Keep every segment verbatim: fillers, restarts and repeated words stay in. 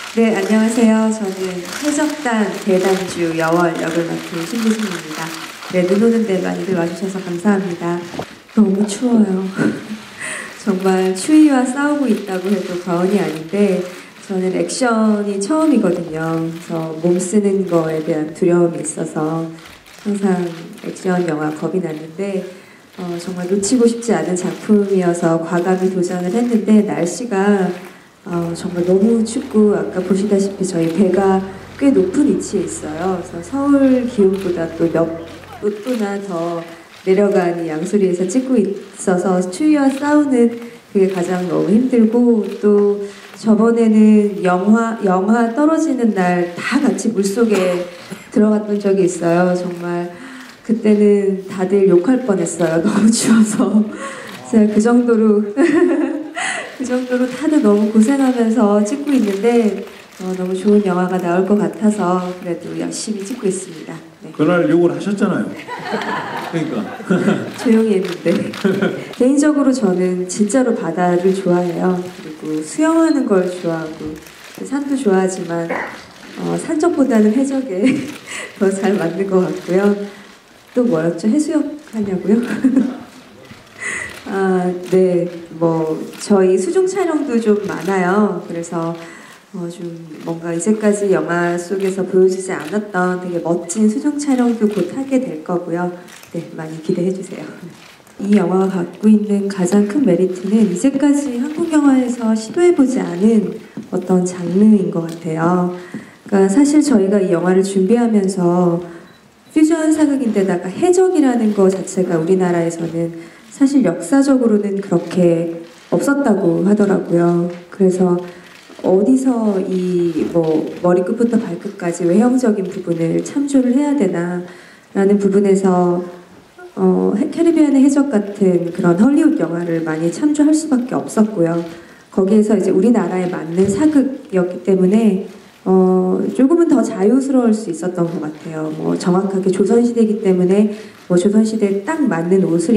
네, 안녕하세요. 저는 해적단 대단주 여월 역을 맡은 신부승입니다. 네, 눈 오는 데 많이들 와주셔서 감사합니다. 너무 추워요. 정말 추위와 싸우고 있다고 해도 과언이 아닌데 저는 액션이 처음이거든요. 그래서 몸 쓰는 거에 대한 두려움이 있어서 항상 액션 영화 겁이 났는데 어, 정말 놓치고 싶지 않은 작품이어서 과감히 도전을 했는데 날씨가 어, 정말 너무 춥고 아까 보시다시피 저희 배가 꽤 높은 위치에 있어요. 그래서 서울 기온보다 또 몇 도나 더 내려간 양수리에서 찍고 있어서 추위와 싸우는 그게 가장 너무 힘들고 또 저번에는 영화, 영화 떨어지는 날 다 같이 물속에 들어갔던 적이 있어요. 정말 그때는 다들 욕할 뻔했어요. 너무 추워서. 제가 그 정도로 그 정도로 다들 너무 고생하면서 찍고 있는데 어, 너무 좋은 영화가 나올 것 같아서 그래도 열심히 찍고 있습니다. 네. 그날 욕을 하셨잖아요. 그러니까 조용히 했는데 개인적으로 저는 진짜로 바다를 좋아해요. 그리고 수영하는 걸 좋아하고 산도 좋아하지만 어, 산적보다는 해적에 더 잘 맞는 것 같고요. 또 뭐였죠? 해수욕 하냐고요? 아, 네, 뭐 저희 수중 촬영도 좀 많아요. 그래서 어, 좀 뭔가 이제까지 영화 속에서 보여주지 않았던 되게 멋진 수중 촬영도 곧 하게 될 거고요. 네, 많이 기대해 주세요. 이 영화가 갖고 있는 가장 큰 메리트는 이제까지 한국 영화에서 시도해보지 않은 어떤 장르인 것 같아요. 그러니까 사실 저희가 이 영화를 준비하면서 퓨전 사극인데다가 해적이라는 것 자체가 우리나라에서는 사실 역사적으로는 그렇게 없었다고 하더라고요. 그래서 어디서 이 뭐 머리끝부터 발끝까지 외형적인 부분을 참조를 해야 되나 라는 부분에서 어, 캐리비안의 해적 같은 그런 헐리우드 영화를 많이 참조할 수밖에 없었고요. 거기에서 이제 우리나라에 맞는 사극이었기 때문에 어, 조금은 더 자유스러울 수 있었던 것 같아요. 뭐 정확하게 조선시대이기 때문에 뭐 조선시대에 딱 맞는 옷을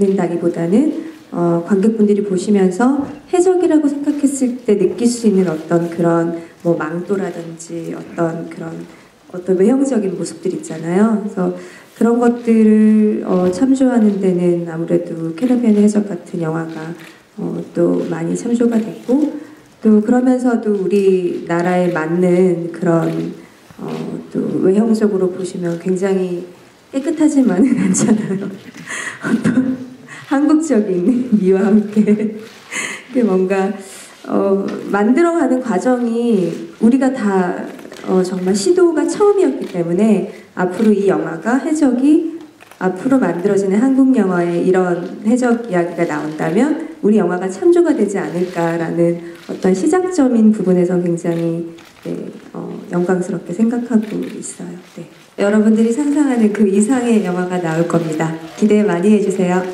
입는다기보다는 어, 관객분들이 보시면서 해적이라고 생각했을 때 느낄 수 있는 어떤 그런 뭐 망토라든지 어떤 그런 어떤 외형적인 모습들 있잖아요. 그래서 그런 것들을 어, 참조하는 데는 아무래도 캐리비안의 해적 같은 영화가 어, 또 많이 참조가 됐고 또 그러면서도 우리나라에 맞는 그런 어, 또 외형적으로 보시면 굉장히 깨끗하지만은 않잖아요. 어떤 한국적인 미와 함께 뭔가 어, 만들어가는 과정이 우리가 다 어, 정말 시도가 처음이었기 때문에 앞으로 이 영화가 해적이 앞으로 만들어지는 한국 영화에 이런 해적 이야기가 나온다면 우리 영화가 참조가 되지 않을까라는 어떤 시작점인 부분에서 굉장히 네, 어, 영광스럽게 생각하고 있어요. 네. 여러분들이 상상하는 그 이상의 영화가 나올 겁니다. 기대 많이 해주세요.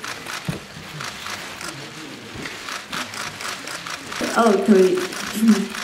어, 저희